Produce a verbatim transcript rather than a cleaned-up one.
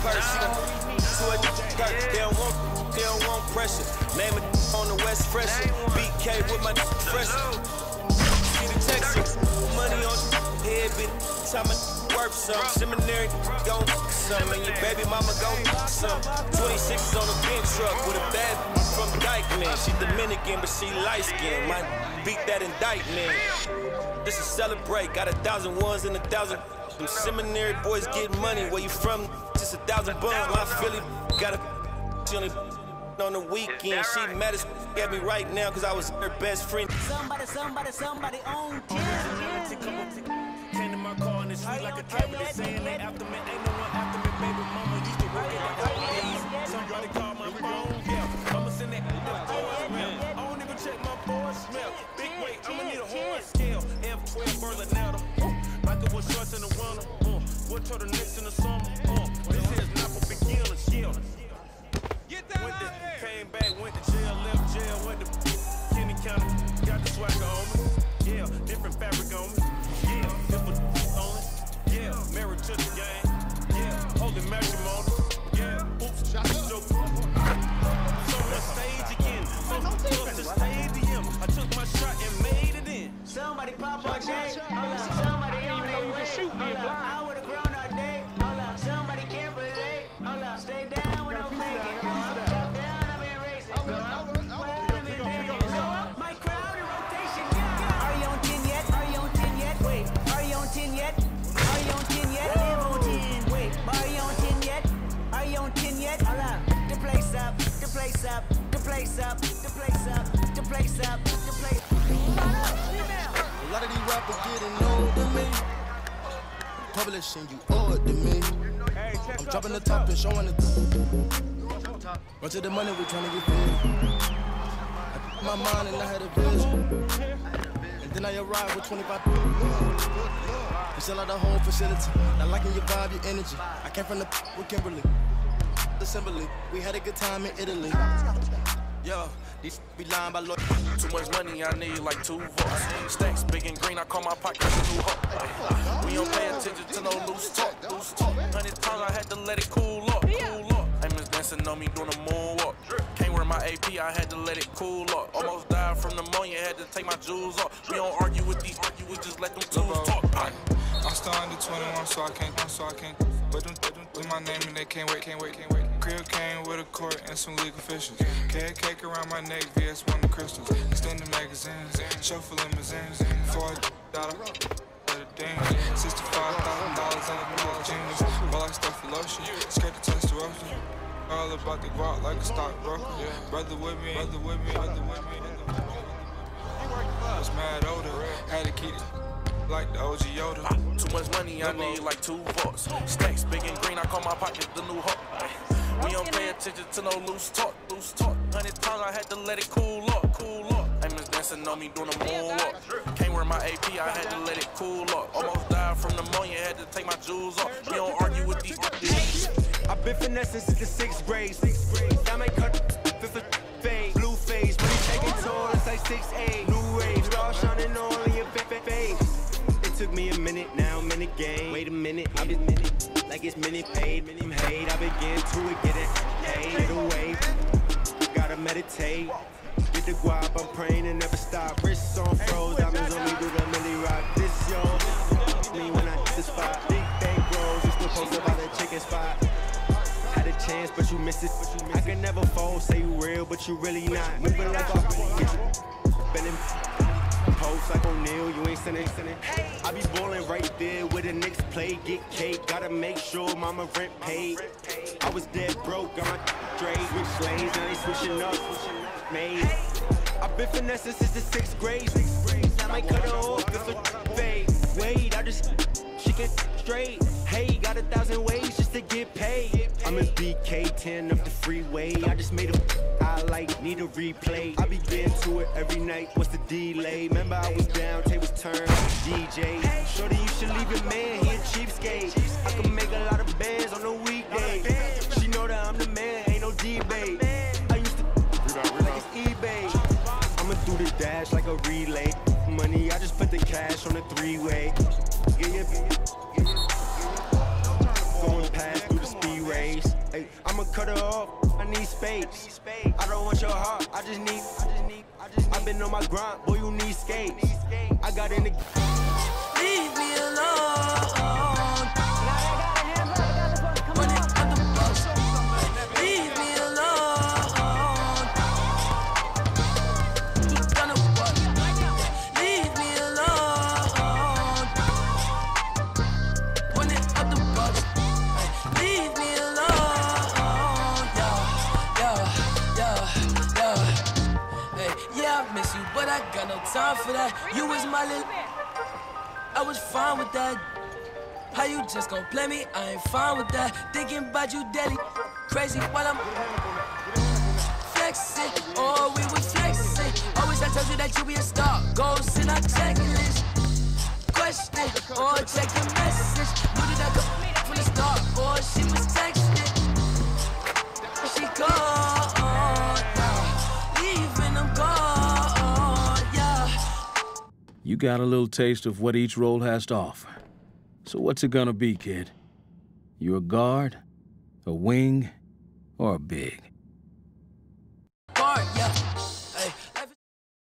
purse. She gon' to a dirt. They don't want, they don't want pressure. Name it on the West Fresher. B K with my fresher. See the texture. Money on head, bitch. Time I work some. Seminary, gon' some. And your baby mama gon' some. twenty-six on a bench truck with a bad from Dykeman. She Dominican, but she light skin. Might beat that indictment. This is celebrate. Got a thousand ones and a thousand. Them seminary boys get money. Where you from? Just a thousand buns. My Philly got a. She only on the weekend. She mad as at me right now because I was her best friend. Somebody, somebody, somebody on ten. Came to my car in the street like a cabinet saying they after me. Ain't no one after me, baby mama used to work at the Applebee's. Somebody call my phone, yeah. I'ma send that the voicemail. I don't even check my voicemail. Big weight, I'ma need a horn scale. F twelve Berlinetta. Michael was shorts in the winter. Uh, what turtlenecks in the summer? Uh, this here's not for beginners, yeah. Get that went to, came back, went to jail, left jail, went to Kenny County, got the swagger on me. Yeah, different fabric on me. Yeah, different on it. Yeah, married to the game. Yeah, holy matrimony. Yeah, oops, shot the joke. So the stage again, so close to stadium. I took my shot and made it in. Somebody pop all day. Hold up, somebody on their way. Hold up, I would've grown all day. Hold up, somebody can't relate. Hold up, stay down when I'm making. Top down, I'm in racing. My crowd in rotation. Are you on ten yet? Are you on ten yet? Wait, are you on ten yet? Are you on ten yet? Live on ten. Wait, are you on ten yet? Are you on ten yet? Hold up, the place up, the place up, the place up, the place up, the place up, the place. A lot of these rappers getting old to me. Publishing, you owe it to me. I'm dropping the top and showing the run to the money, we trying to get paid. I put my mind and I had a vision. And then I arrived with twenty-five. We sell out the whole facility. Not liking your vibe, your energy. I came from the with Kimberly. Assembly, we had a good time in Italy. Yo, these be lying by Lord. Too much money, I need like two votes. Stacks big and green, I call my pocket a new hawk. We don't pay attention to no loose talk, loose talk. Hundred times I had to let it cool up, cool up. Amos dancing on me doing a moonwalk. Can't wear my A P, I had to let it cool up. Almost died from pneumonia, had to take my jewels off. We don't argue with these, argue, we just let them tools talk. I'm still under twenty-one, so I can't, so I can't. But them, them, with my name and they can't wait, can't wait, can't wait. Crib came with a court and some legal officials. Carrot cake around my neck, V S one of crystals. Extended magazines, chauffeur limousines. Four dollar, let it dance. Sixty-five thousand dollars on a new jeans. Ball like stuff for lotion, skirt the testosterone. All about the guap like a stockbroker. Brother with me, brother with me, brother with me. I was mad older, had to keep it. Like the O G Yoda. Too much money, I need like two votes. Stacks big and green, I call my pocket the new hawk. We don't pay attention to no loose talk, loose talk. Hundred times I had to let it cool up, cool up. Amos dancing on me doing a moonwalk. Can't wear my A P, I had to let it cool up. Almost died from pneumonia, had to take my jewels off. We don't argue with these. I've been finessing since the sixth grade. I may cut fifth fade, blue face. Money taking toll, it's like six eight. New rage, star shining all in your face. Took me a minute, now I'm in the game. Wait a minute, I've been minute, like it's minute paid. I'm hate, I begin to it, get it, paid it away. Gotta meditate, get the guap, I'm praying and never stop. Wrists on froze, diamonds on me, do the milli rock. This yo, me when I hit the spot. Big bang grows, you still post about the chicken spot. Had a chance, but you missed it. I can never fold, say you real, but you really not. Moving like a bending. Post like O'Neal, you ain't sending, sending. I be ballin' right there where the Knicks play, get cake. Gotta make sure mama rent paid. I was dead broke, got my straight. Switch lanes, now they switching up. Made. I've been finessing since the sixth grade. I might cut her off if a fade. Wait, I just she get straight. Hey, got a thousand ways just to get paid. I'm in B K ten up the freeway. I just made a I like, need a replay. I be getting to it every night, what's the delay? Remember I was down, tables turned, D J. Shorty, you should leave your man, he a cheapskate. I can make a lot of bands on the weekday. She know that I'm the man, ain't no debate. I used to like it's eBay. I'ma do the dash like a relay. Money, I just put the cash on the three-way. Yeah, yeah, yeah, yeah. Going past through the speed race. need space. I don't want your heart, I just need, I just need, I just need. I've been on my grind, boy, you need skates. I got in the. Leave me alone. But I got no time for that. You was my little, I was fine with that. How you just gon' play me? I ain't fine with that. Thinking about you daily, crazy while I'm flexing. Oh, we was flexing. Always I told you that you be a star. Goals in our checklist. Question or check your message. Knew that I go from the start. Boy, she was texting. She called. Leaving them gone. You got a little taste of what each role has to offer. So what's it gonna be, kid? You a guard, a wing, or a big?